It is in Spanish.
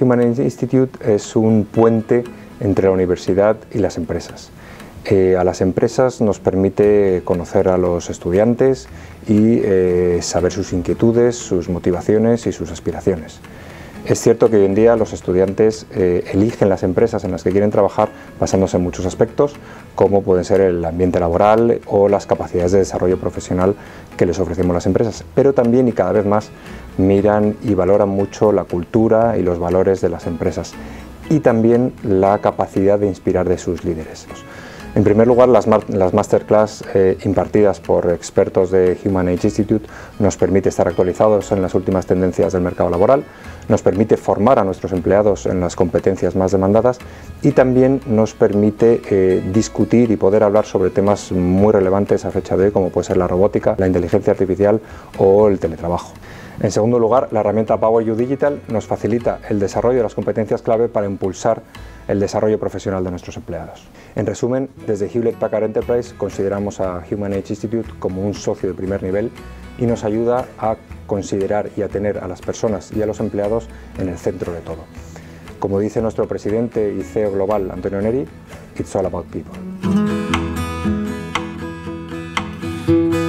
Human Age Institute es un puente entre la universidad y las empresas. A las empresas nos permite conocer a los estudiantes y saber sus inquietudes, sus motivaciones y sus aspiraciones. Es cierto que hoy en día los estudiantes eligen las empresas en las que quieren trabajar basándose en muchos aspectos, como pueden ser el ambiente laboral o las capacidades de desarrollo profesional que les ofrecemos las empresas, pero también y cada vez más miran y valoran mucho la cultura y los valores de las empresas y también la capacidad de inspirar de sus líderes. En primer lugar, las masterclass impartidas por expertos de Human Age Institute nos permite estar actualizados en las últimas tendencias del mercado laboral, nos permite formar a nuestros empleados en las competencias más demandadas y también nos permite discutir y poder hablar sobre temas muy relevantes a fecha de hoy, como puede ser la robótica, la inteligencia artificial o el teletrabajo. En segundo lugar, la herramienta Power You Digital nos facilita el desarrollo de las competencias clave para impulsar el desarrollo profesional de nuestros empleados. En resumen, desde Hewlett Packard Enterprise consideramos a Human Age Institute como un socio de primer nivel y nos ayuda a considerar y a tener a las personas y a los empleados en el centro de todo. Como dice nuestro presidente y CEO global, Antonio Neri, it's all about people.